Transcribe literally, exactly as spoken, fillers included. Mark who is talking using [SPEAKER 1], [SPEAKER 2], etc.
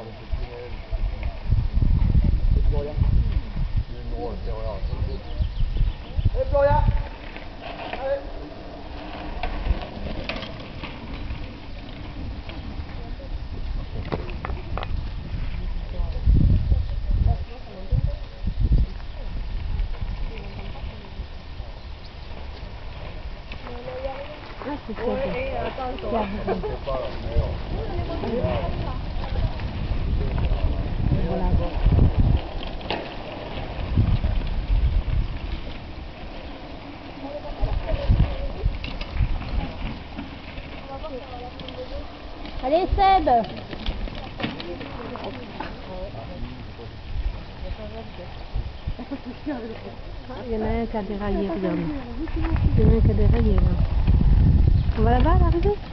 [SPEAKER 1] Allez Florian. Allez.
[SPEAKER 2] Ah, c'est quoi ça? Voilà. Allez Seb! Ah, il y en a un qui a déraillé, regarde. Il y en a un qui a déraillé là. On va là-bas à l'arrivée?